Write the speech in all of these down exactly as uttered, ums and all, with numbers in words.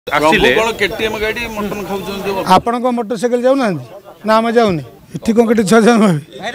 आपण को मोटरसाइकिल जाऊ ना ना आम जाऊनी इठी कौन के छः जन्म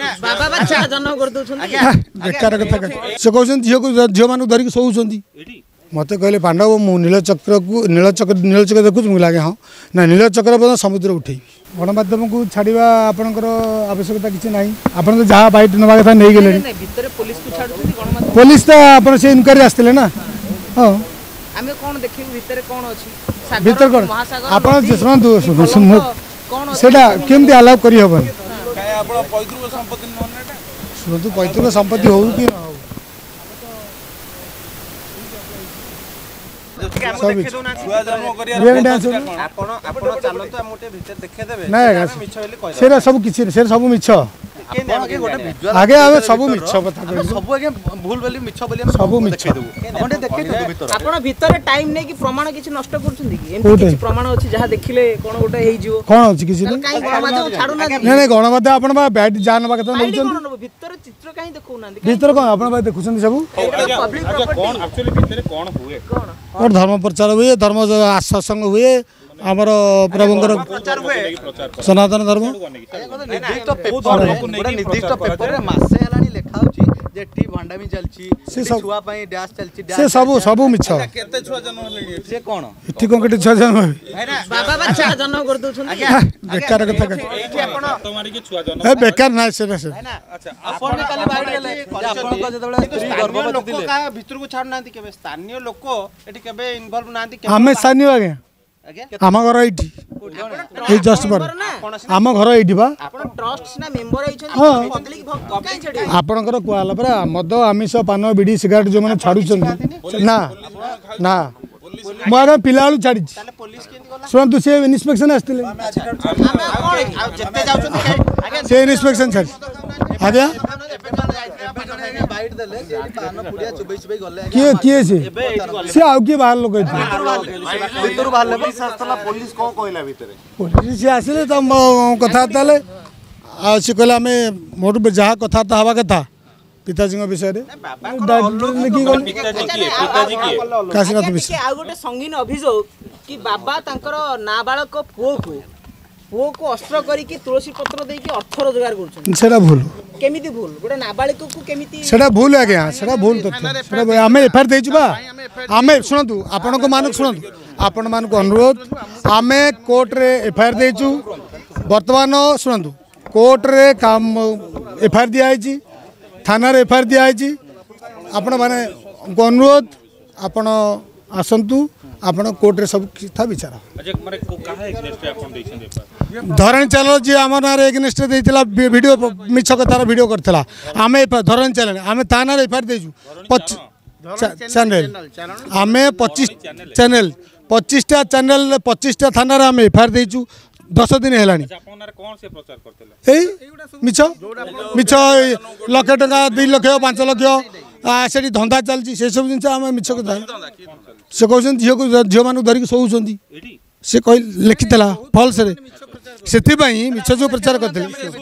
बेकार कथा से कहते झील को झील मान धरिक शोचुं मत कहले पांडव मु नीलचक्र को नीलचक्र नीलचक्र देखुँ मुझे लगे हाँ ना नीलचक्र समुद्र उठे गणमाध्यम को छाड़ा आपंकर आवश्यकता किसी ना आप जहाँ बैठ ना कथा नहीं गले पुलिस तो आप इनक्वारी आसते ना हाँ भीतर कौन आप शुणु सेटा केमती अलाउ करी हबनी शुणु पैतृक संपत्ति हो कि ना सब किसी सब मिछ आगे आवे सब मिछ कथा सब आगे भूल बोली मिछ बोली सब मिछ आपण देखै भीतर आपण भीतर टाइम नै कि प्रमाण किछि नष्ट करछुंदी कि एमति किछि प्रमाण अछि जहा देखिले कोन गोटे हेइ जिवो कोन अछि किछि नै गणमाध्यम छाडू ना नै नै गणमाध्यम आपण बा बैट जान बा कथा नै भीतर चित्र काई देखौ ना भीतर कोन आपण बा देखुछन सब पब्लिक कोन एक्चुअली भीतर कोन हुए कोन धर्म प्रचार हुए धर्म सत्संग हुए आमर प्रभुंकर सनातन धर्म निर्दिष्ट पेपर रे मासे हलानी लेखा होची जे टी भंडामी चलची से छुआ पई डैश चलची से सब सब मिछ केते छुआ जन्म लेनी से कोन इठी कोन के छुआ जन्म बाबा बच्चा जन्म कर दउछन बेकार कथा एठी आपण तुम्हारी के छुआ जन्म ए बेकार ना से ना अच्छा आपण काली बाइट गेले आपण को जतबेले स्त्री गर्भवती दिले का भीतर को छाड़ नांती केबे स्थानीय लोक एठी केबे इन्वॉल्व नांती केबे हमें स्थानीय आगे आम घर ये जस्ट पर आम घर ये आपणकर कहला परा मद आमिष पान बीड़ी सिगारेट जो मैंने छाड़ू ना ना मुझे पिला छाड़ी शुणु सी इन्स्पेक्शन आसते इन्स्पेक्शन छाड़ी आज्ञा किए किए से से आउ किए बाहर लोग पुलिस से आसिले तो कथबार्ता ले सी कहले आम मोट जहाँ कथबार्ता हवा कथा पिताजी विषय काशीनाथ विषय गोटे संगीन अभियोग कि बाबा नाबालक पुओ को पुओ को अस्त्र करिकी तुलसी पत्र देकी अर्थ रोजगार करछन सेटा भूल केमिति भूल गोटे नाबालिक को केमिति सेटा भूल आज्ञा सेटा भूल तथ्य सेटा आमे एफआईआर देछु बा आमे सुनतु आपण को मानक सुनतु आपण मान को अनुरोध आमे कोर्ट रे एफआईआर देछु वर्तमान सुनतु कोर्ट रे काम एफआईआर दिया आइछि थाना रे एफआईआर दिया आइछि आपण माने अनुरोध आपण आसंतु आपण कोर्ट रे सब था विचार धरण चैनल जी आम ना एगेन्स्ट देइतिला वीडियो मिछ कथार वीडियो करथिला आमे धरण चैनल आमे थाना रे एफआईआर देजु चैनल आमे पच्चीस चैनल पच्चीस टा चैनल पच्चीस टा थाना रे आमे एफआईआर देजु दस दिन है मिछ मिछ लक्ष टका दुई लक्ष पांच लक्ष से धंदा चलती से सब जिन आम मिछ कथा से कहते झील को झील मान धरिक शोचुं से कह लिखिला फल्स से मिछ जो प्रचार करते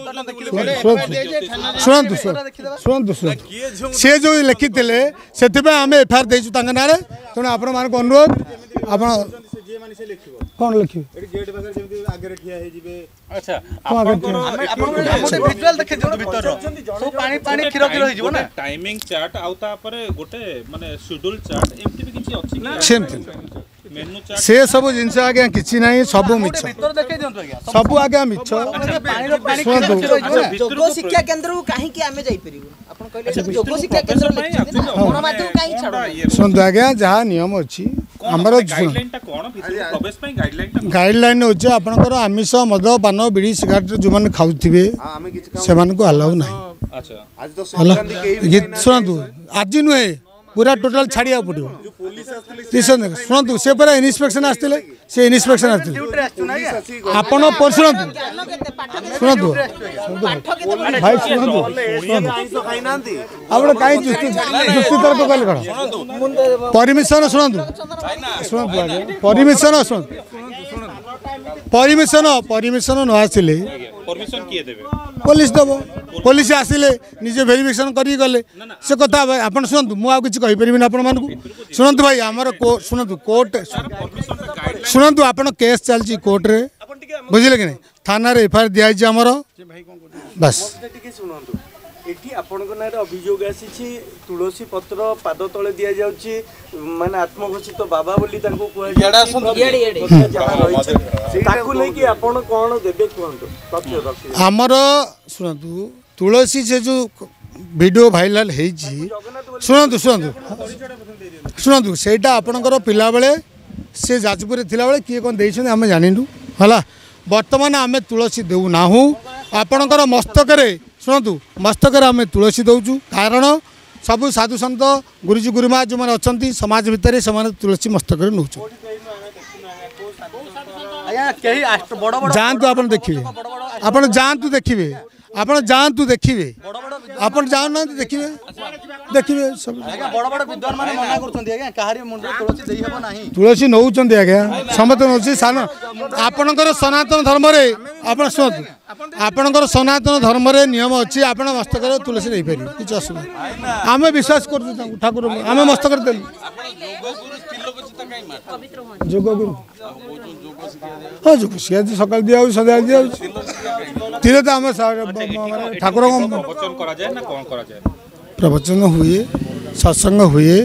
शुणु शुणु शुणु सी जो लिखिले से आम एफआईआर देचु ना तेणु आपण मान अनुरोध आप कौन लिखे टाइमिंग चार्ट आउता पर गोटे माने शेड्यूल चार्ट एमटी भी किछि अछि मेनू चार्ट से सब जिंस आगे किछि नाही सब मिछ सब आगे मिछ जोगो शिक्षा केंद्र को काहे कि आमे जाई परिबो आपण कहले जोगो शिक्षा केंद्र कोन माध्यम काहे छाडो सुन आगे जहा नियम अछि हमर गाइडलाइन ता कोन प्रवेश पई गाइडलाइन ता गाइडलाइन होचे आपनकर आमिष मद पान बीड़ी सिगारेट जो माने खाउथिबे से मान को अलाउ नाही अच्छा आज तो संक्रांति के सुनतु आज नुहे पूरा टोटल छाड़िया पड़ो शुणु से पूरा इन्स्पेक्शन आसते से इन्स्पेक्शन आसते आपण पर शुणु शुणु भाई शुणु आप कहीं जुक्ति तर्क कल कौन परमिशन शुणु शुणु परमिशन शुणु परमिशन परमिशन न आसिले परमिशन किए देबे पुलिस दब पुलिस आसिले निजे वेरिफिकेशन करी गले से कथा आपण सुनतु मु आ किछ कहि परिबिन आपण मानकु सुनतु भाई हमर को सुनतु कोर्ट सुनतु आपण केस चलची कोर्ट रे बुझिले कि नहीं थाना रे एफआईआर दिया छै हमर बस एठी आपनको नारे अभियोग आसी तुलसी पत्र पाद तले दिया जाउची माने आत्मघोषित बाबा बोली ताको कोया ताको नै कि आपण कोन देबे कोंतो तथ्य रखि हमर सुनतु तुलसी से जो वीडियो वायरल है शुणु शुणु शुणु सेटा आपणकर पिला बेले से जाजपुर थिला बेले किए कौन देइछन आमे जानिनु हला वर्तमान आमे तुलसी देउ नाहु आपणकर मस्तक रे शुणु मस्तक रे आमे तुलसी दउचु कारण सब साधु संत गुरुजी गुरुमा जो माने अछंती समाज भितर से तुलसी मस्तक रे नउचु जानतु आपण देखिबे आपण जानतु देखिबे आपण जानतु देखिबे आपण जान ना देखिबे देखिबे सब बड़ बड़ विद्वान माने मना करछन आज्ञा काहारी मुंडे तुलसी देई हबो नाही तुलसी नउचन आज्ञा समत नउची सान आपणकर सनातन धर्म रे आपण सुनतु आपणकर सनातन धर्म रे नियम अछि आपण मस्तक रे तुलसी देई पारि किछ असुविधा आमे विश्वास करछु ठाकुर आमे मस्तक रे देलु जोग गुरु हाँ जोग सिया सकाल दिया सदा दिया तीरे तो आम ठाकुर प्रवचन हुए सत्संग हुए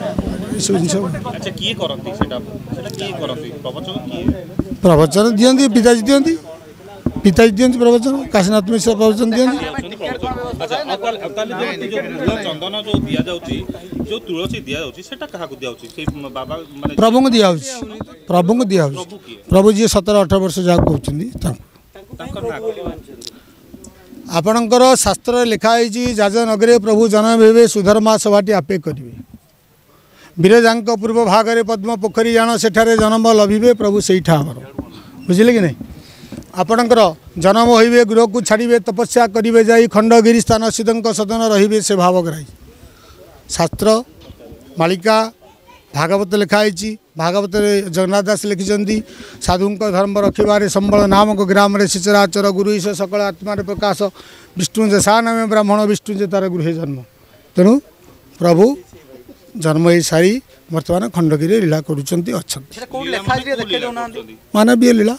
प्रवचन दिखती पिताजी दिखती पिताजी दिखती प्रवचन काशीनाथ मिश्र प्रवचन दिखती चंदन जो दिया जाउची जो तुलसी दिया जाउची सेटा कहा को दिया जाउची से बाबा माने प्रभु को दिया जाउची प्रभु को दिया जाउची प्रभु जी सत्रह अठारह वर्ष जा कहउछनी आपणकर शास्त्र लिखाई जाजन नगरे प्रभु जन्म हेबे सुधर्मा सभाटी आपे करिवे विरजांक पूर्व भागरे पद्म पोखरी जान सेठारे जन्म लभिबे प्रभु सेठा हमर बुझिले कि नहीं आपणकर जन्म होइबे गृह को छाड़िबे तपस्या करिवे जाई खंडगिरी स्थान सिद्धंक सदन रहिबे से भावग्राही शास्त्र मालिका भागवत लिखाई भागवत जगन्नाथ दास लिखिं साधु धर्म रखिबारे संबल नामक ग्राम रे शिचराचर गुरु ईश सकल आत्मा प्रकाश विष्णु जे सा नाम ब्राह्मण विष्णु जे तार गृह जन्म तेणु प्रभु जन्म ही सारी वर्तमान खंडगिरी लीला करुँच मानवीय लीला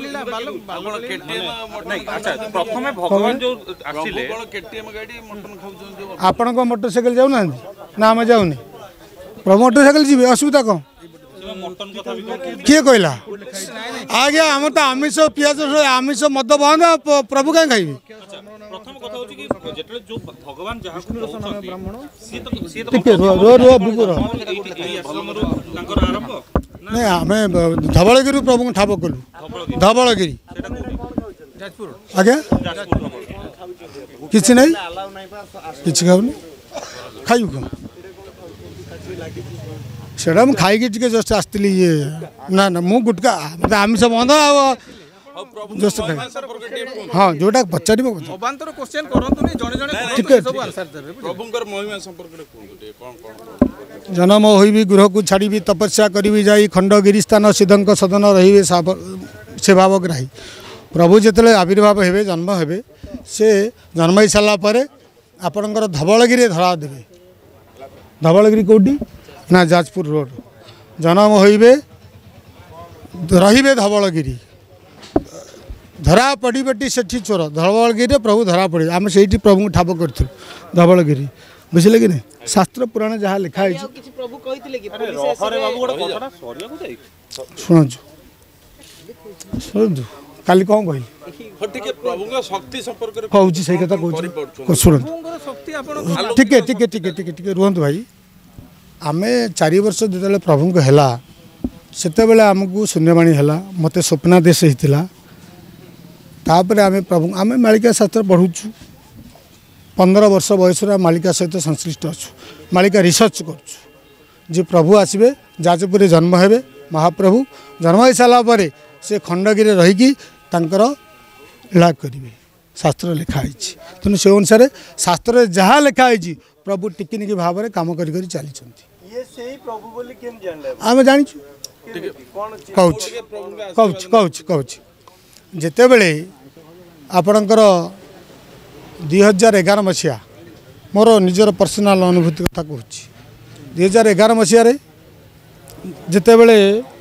आपण को मोटरसाइकिल जाऊना ना आम जाऊनी प्रभु मोटरसाइकिल जी असुविधा कौन किए कहला आज्ञा आम तो आमिष पियाज आमिष मद बंद प्रभु कहीं खाइबे प्रथम कथा होची कि जेतले जो भगवान जहा ब्राह्मण सी तो सी तो टिके रो रो रो बुकुर एई आश्रमरो तांकर आरंभ नै आमे धवलगिरी प्रभु ठाप कलु धवलगिरी जाजपुर आज्ञा जाजपुर किछि नै किछि खाउनी खाइबु को सेडा हम खाई के टिके जस्ट आस्तिली ये ना ना मु गुटका आमिष बंद जस्ट खाई हाँ जोटा पचार अबांतर क्वेश्चन करंतु नि जने जने सब आंसर देबे प्रभुंकर महिमा संपर्क रे कोन कोन कोन जन्म होइबी गृह को छाड़ीबी तपस्या करिबी जाई खंडगिरी स्थान सिद्धंक सदन रहिबे से भावग्राही प्रभु जेतले आविर्भाव हेबे जन्म हेबे से जन्म ही साला परे आपणकर धवलगिरी धरा देबे धवलगिरी कोडी ना जाजपुर रोड जन्म होइबे रहिबे धवलगिरी धरा पड़ी बेटी सेठी चोर धवलगिरी प्रभु धरा पड़े आम से प्रभु ठाप कर धवलगिरी बुझे कि नहीं शास्त्र पुराण जहाँ लिखाई शुणु शुणु काली कौन कहली कहूँ से कथा कहूँ शुणु टिके टिके टिके टिके टिके रुहतु भाई आम चार वर्ष जो प्रभु को है से आमको शून्यवाणी है मत स्वप्नादेश होता तापर आम प्रभु आम मालिका शास्त्र पढ़ुचु पंद्रह वर्ष बयस मालिका सहित संश्लिष्ट अच्छु मालिका रिसर्च करुँ जे प्रभु आसबे जाजपुर जन्म हेबे महाप्रभु जन्म हो सारापर से खंडगिरी रहीकि लीला करेंगे शास्त्र लिखाई तेणु से अनुसार शास्त्र जहाँ लिखाई प्रभु टिकिनिकी भाव में कम कर चली आम जाचु कौच कौच कौच कौच जितेबले आपणकर दुई हजार एगार मसीहा मोर निजर पर्सनाल अनुभूति कथा कहूँ दुई हजार एगार मसीह जितेबले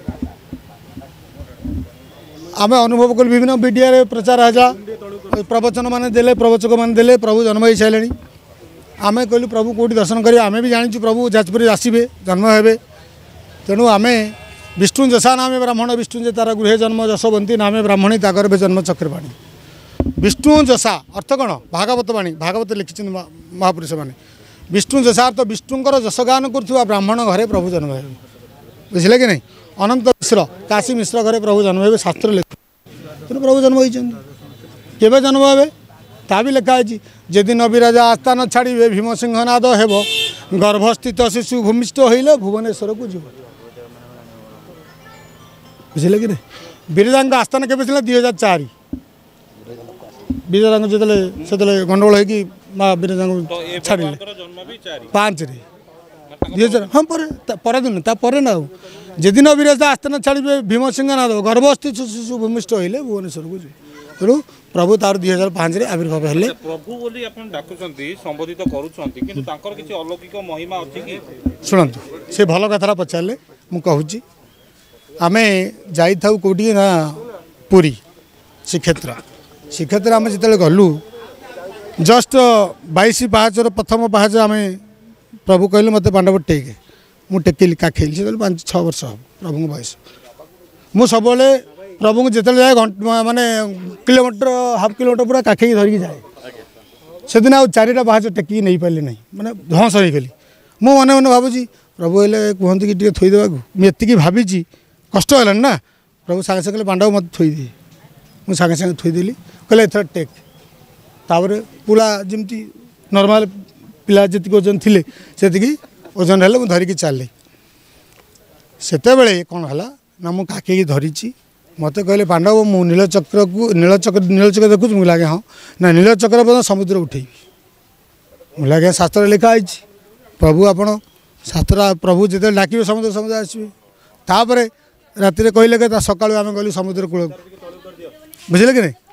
आम अनुभव कल विभिन्न मीडिया प्रचार है प्रवचन मान देले प्रवचक मान देले प्रभु जन्म हो सारे आम कहलु प्रभु कौटी दर्शन करें आम भी जानी प्रभु जाजपुर आसबे जन्म हे तेणु आम विष्णु जसा नामे ब्राह्मण विष्णु तार गृह जन्म जशवंती नामे ब्राह्मणी तागर जन्म चक्रवाणी विष्णु जसा अर्थ कौन भागवत वाणी भागवत लिखिं महापुरुष मैंने विष्णु जसा अर्थ विष्णुकर जशगान कर ब्राह्मण घरे प्रभु जन्म हे बुझे कि नहीं अनंत मिश्र काशी मिश्र घरे प्रभु जन्म हे शास्त्र लिख तेणु प्रभु जन्म होते जन्म हे ता भी लिखाई जदि नवीराजा आस्थान छाड़े भीमसिंहनाद हेब गर्भस्थित शिशु भूमिष्ठ होइले भुवनेश्वर को जीव बुझे कि नहीं बिरजा आस्थान के दुई हजार चार बिरजा जो गंडगोल हो माँ बिरजा छाड़े पाँच दुई हजार हाँ पर दिन तापर ना जदि नवीराजा आस्थान छाड़े भीमसिंहनाद गर्भस्थित शिशु भूमिष्ठ होइले भुवनेश्वर को जीव तेणु प्रभु तार दुई हजार पाँच आविर्भाव हेले प्रभु बोली आपण डाकुचंती संबोधित करूचंती किंतु तांकर किछि अलौकिक महिमा अछि कि सुनंतु से भल कथा पचारे मु कहूची आमे जाई थाउ कोठी ना पुरी श्रीक्षेत्र श्रीक्षेत्र आमे जिते गलु जस्ट बाईस पाँचर प्रथम पाँच आम प्रभु कहले मत पांडव टेके मु टेकिली काखेली से पाँच छः वर्ष प्रभु बयस मु सब प्रभु को जिते जाए माने किलोमीटर हाफ किलोमीटर पूरा काखे धरिकी जाए से दिन आ चारिटा बाहर टेकिक नहीं पारे नहीं मैंने ध्वंस हो गली मु मन मन भावुँ प्रभु हेल्ले कहते कि थोदेवा मुझे भावी कष्ट है ना प्रभु सागे सागे पांडव मत थोदे मुझे सागे सागे थोदेली कहले एथर टेक तापर पूरा जमी नॉर्मल पिला जी ओजन थे से ओजन है मुझे धरिकी चलि से कौन है ना मुझे काखे धरी मत कहले पांडव मु नीलचक्र को नीलचक्र नीलचक्र देखुच मुझे लगे हाँ ना नीलचक्र पर्यटन समुद्र उठेबी मुझे लगे शास्त्र लिखाई प्रभु आपण शास्त्र प्रभु जो डाक समुद्र समुद्र आसवे तापर राति कहले सका आम गलु समुद्र कूल बुझे कि नहीं